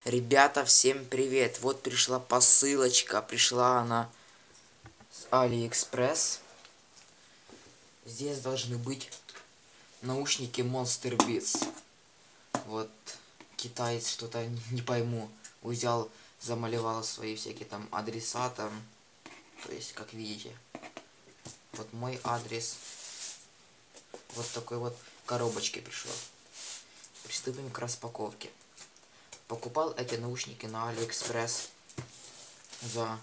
Ребята, всем привет! Вот пришла посылочка. Пришла она с AliExpress. Здесь должны быть наушники Monster Beats. Вот китаец что-то не пойму. Взял, замалевал свои всякие там адреса там. То есть, как видите. Вот мой адрес. Вот такой вот коробочке пришло. Приступим к распаковке. Покупал эти наушники на AliExpress за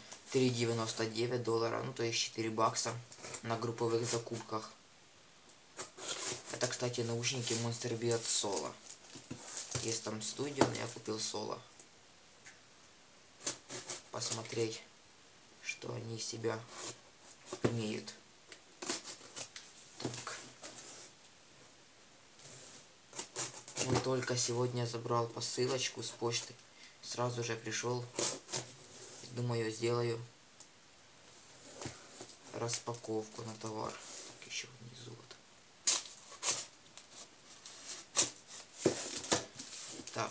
$3,99, ну то есть 4 бакса на групповых закупках. Это, кстати, наушники Monster Beats Solo. Есть там студия, но я купил Solo. Посмотреть, что они из себя имеют. Так. Вот только сегодня забрал посылочку с почты. Сразу же пришел. Думаю, сделаю распаковку на товар. Так, еще внизу вот. Так.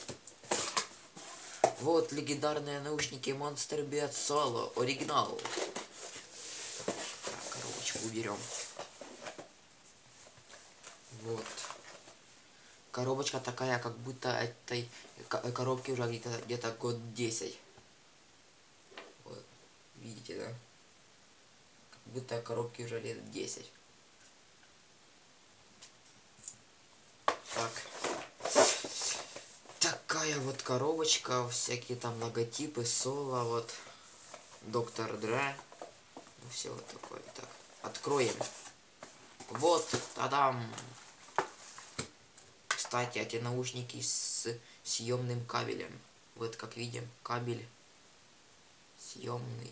Вот легендарные наушники Monster Beats Solo. Оригинал. Так, коробочку уберем. Вот. Коробочка такая, как будто этой коробке уже где-то год 10. Вот. Видите, да? Как будто коробки уже лет 10. Так. Такая вот коробочка. Всякие там логотипы, Соло, вот. Доктор Дре. Ну, все вот такое. Так. Откроем. Вот. Тадам. Кстати, эти наушники с съемным кабелем. Вот как видим, кабель съемный.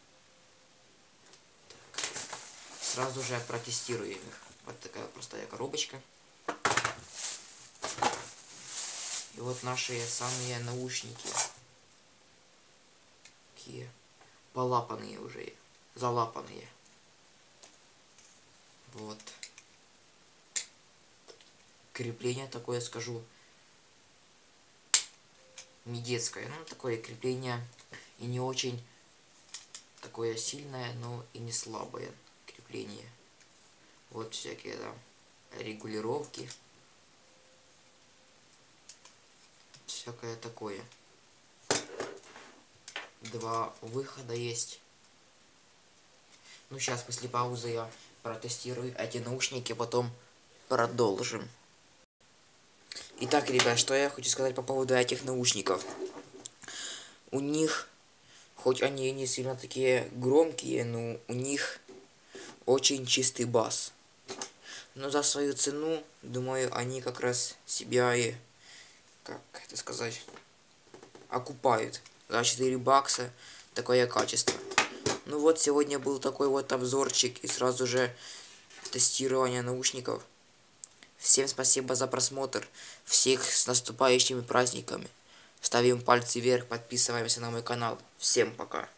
Так. Сразу же протестируем их. Вот такая простая коробочка. И вот наши самые наушники. Такие полапанные уже, залапанные. Вот. Крепление такое, скажу, не детское. Ну, такое крепление и не очень такое сильное, но и не слабое крепление. Вот всякие там регулировки. Всякое такое. Два выхода есть. Ну, сейчас после паузы я протестирую эти наушники, потом продолжим. Итак, ребят, что я хочу сказать по поводу этих наушников. У них, хоть они и не сильно такие громкие, но у них очень чистый бас. Но за свою цену, думаю, они как раз себя и, как это сказать, окупают. За 4 бакса такое качество. Ну вот, сегодня был такой вот обзорчик и сразу же тестирование наушников. Всем спасибо за просмотр. Всех с наступающими праздниками. Ставим пальцы вверх, подписываемся на мой канал. Всем пока.